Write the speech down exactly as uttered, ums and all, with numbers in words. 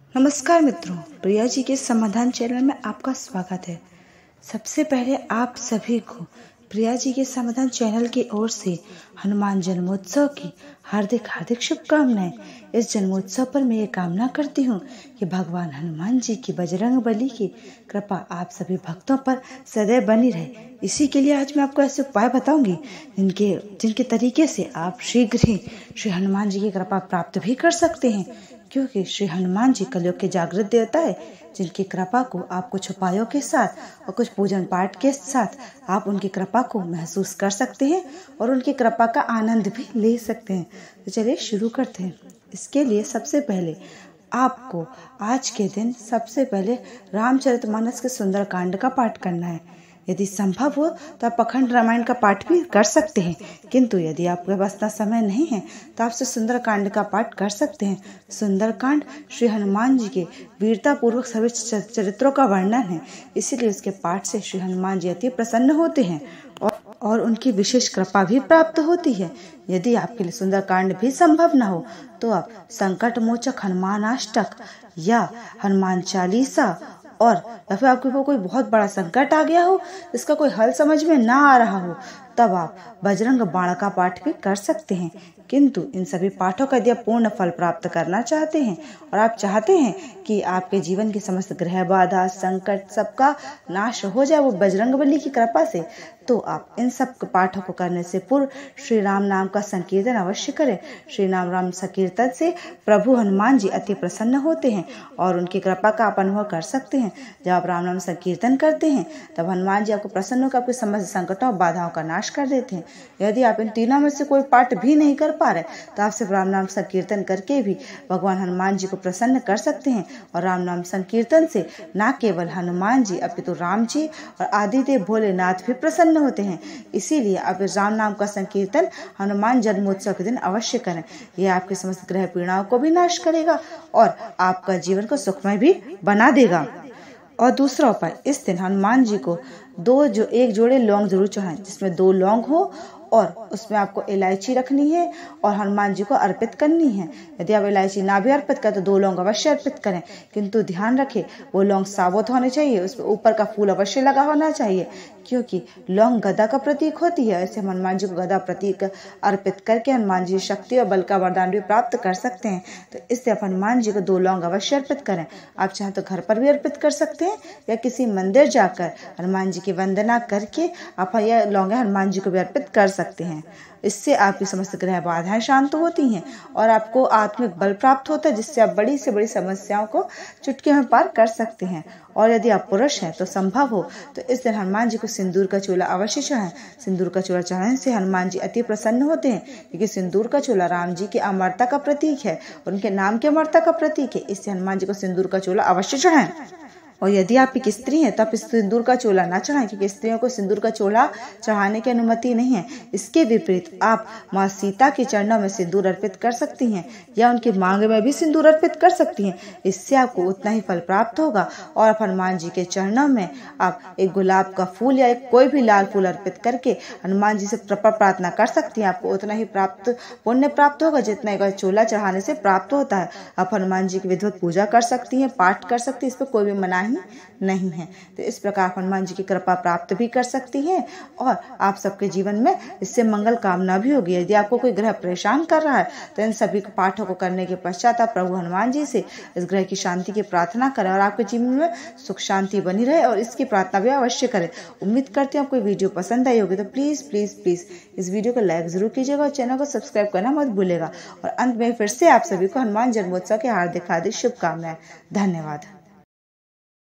नमस्कार मित्रों, प्रिया जी के समाधान चैनल में आपका स्वागत है। सबसे पहले आप सभी को प्रिया जी के समाधान चैनल की ओर से हनुमान जन्मोत्सव की हार्दिक हार्दिक शुभकामनाएं। इस जन्मोत्सव पर मैं ये कामना करती हूँ कि भगवान हनुमान जी की बजरंग बली की कृपा आप सभी भक्तों पर सदैव बनी रहे। इसी के लिए आज मैं आपको ऐसे उपाय बताऊंगी जिनके जिनके तरीके से आप शीघ्र ही श्री हनुमान जी की कृपा प्राप्त भी कर सकते हैं, क्योंकि श्री हनुमान जी कलयुग के जागृत देवता है, जिनकी कृपा को आप कुछ उपायों के साथ और कुछ पूजन पाठ के साथ आप उनकी कृपा को महसूस कर सकते हैं और उनकी कृपा का आनंद भी ले सकते हैं। तो चलिए शुरू करते हैं। इसके लिए सबसे पहले आपको आज के दिन सबसे पहले रामचरितमानस के सुंदरकांड का पाठ करना है। यदि संभव हो तो आप अखंड रामायण का पाठ भी कर सकते हैं, किंतु यदि आपके पास इतना समय नहीं है तो आप सुंदरकांड का पाठ कर सकते हैं। सुंदरकांड श्री हनुमान जी के वीरता पूर्वक सभी चरित्रों का वर्णन है, इसीलिए उसके पाठ से श्री हनुमान जी अति प्रसन्न होते हैं और और उनकी विशेष कृपा भी प्राप्त होती है। यदि आपके लिए सुंदरकांड भी संभव न हो तो आप संकट मोचक हनुमान अष्टक या हनुमान चालीसा, और या फिर आपके ऊपर कोई बहुत बड़ा संकट आ गया हो जिसका कोई हल समझ में ना आ रहा हो, तब आप बजरंग बाण का पाठ भी कर सकते हैं। किंतु इन सभी पाठों का यदि आप पूर्ण फल प्राप्त करना चाहते हैं और आप चाहते हैं कि आपके जीवन की समस्त ग्रह बाधा संकट सबका नाश हो जाए वो बजरंग बली की कृपा से, तो आप इन सब पाठों को करने से पूर्व श्री राम नाम का संकीर्तन अवश्य करें। श्री नाम राम संकीर्तन से प्रभु हनुमान जी अति प्रसन्न होते हैं और उनकी कृपा का आप अनुभव कर सकते हैं। जब आप राम नाम संकीर्तन करते हैं तब हनुमान जी आपको प्रसन्न होकर आपके समस्त संकटों और बाधाओं का नाश कर देते हैं। यदि आप इन तीनों में से कोई पाठ भी नहीं कर पा रहे तो आप सिर्फ राम नाम संकीर्तन करके भी भगवान हनुमान जी को प्रसन्न कर सकते हैं। और राम नाम संकीर्तन से न केवल हनुमान जी अपितु राम जी और आदिदेव भोलेनाथ भी प्रसन्न होते हैं। इसीलिए आप राम नाम का संकीर्तन हनुमान जन्मोत्सव के दिन अवश्य करें। यह आपके समस्त ग्रह पीड़ाओं को भी नाश करेगा और आपका जीवन को सुखमय भी बना देगा। और दूसरा उपाय, इस दिन हनुमान जी को दो जो एक जोड़े लौंग जरूर चढ़ाएं, जिसमें दो लौंग हो और उसमें आपको इलायची रखनी है और हनुमान जी को अर्पित करनी है। यदि आप इलायची ना भी अर्पित करें तो दो लौंग अवश्य अर्पित करें, किंतु ध्यान रखें वो लौंग साबुत होने चाहिए, उसमें ऊपर का फूल अवश्य लगा होना चाहिए, क्योंकि लौंग गदा का प्रतीक होती है। ऐसे हनुमान जी को गदा प्रतीक अर्पित करके हनुमान जी शक्ति और बल का वरदान भी प्राप्त कर सकते हैं। तो इससे आप हनुमान जी को दो लौंग अवश्य अर्पित करें। आप चाहें तो घर पर भी अर्पित कर सकते हैं या किसी मंदिर जाकर हनुमान जी की वंदना करके आप यह लौंग हनुमान जी को भी अर्पित कर सकते हैं। इससे आपकी समस्त ग्रह बाधाएं शांत होती हैं और आपको आत्मिक बल प्राप्त होता है, जिससे आप बड़ी से बड़ी समस्याओं को चुटकी में पार कर सकते हैं। और यदि आप पुरुष हैं तो संभव हो तो इस दिन हनुमान जी को सिंदूर का चोला अवश्य चढ़ाएं। सिंदूर का चोला चढ़ाने से हनुमान जी अति प्रसन्न होते हैं, क्योंकि सिंदूर का चोला राम जी की अमरता का प्रतीक है और उनके नाम की अमरता का प्रतीक है। इससे हनुमान जी को सिंदूर का चोला अवश्य चढ़ाएं। और यदि आप एक स्त्री हैं तो आप सिंदूर का चोला ना चढ़ाएं, क्योंकि स्त्रियों को सिंदूर का चोला चढ़ाने की अनुमति नहीं है। इसके विपरीत आप माँ सीता के चरणों में सिंदूर अर्पित कर सकती हैं या उनकी मांग में भी सिंदूर अर्पित कर सकती हैं। इससे आपको उतना ही फल प्राप्त होगा। और आप हनुमान जी के चरणों में आप एक गुलाब का फूल या एक कोई भी लाल फूल अर्पित करके हनुमान जी से प्रार्थना कर सकती हैं। आपको उतना ही प्राप्त पुण्य प्राप्त होगा जितना एक चोला चढ़ाने से प्राप्त होता है। आप हनुमान जी की विधिवत पूजा कर सकती हैं, पाठ कर सकती हैं, इस पर कोई भी मनाही नहीं है। तो इस प्रकार हनुमान जी की कृपा प्राप्त भी कर सकती हैं और आप सबके जीवन में इससे मंगल कामना भी होगी। यदि आपको कोई ग्रह परेशान कर रहा है तो इन सभी पाठों को करने के पश्चात आप प्रभु हनुमान जी से इस ग्रह की शांति की प्रार्थना करें और आपके जीवन में सुख शांति बनी रहे, और इसकी प्रार्थना भी अवश्य करें। उम्मीद करते हैं आपको वीडियो पसंद आई होगी, तो प्लीज प्लीज प्लीज इस वीडियो को लाइक जरूर कीजिएगा और चैनल को सब्सक्राइब करना मत भूलेगा। और अंत में फिर से आप सभी को हनुमान जन्मोत्सव के हार्दिक हार्दिक शुभकामनाएं। धन्यवाद।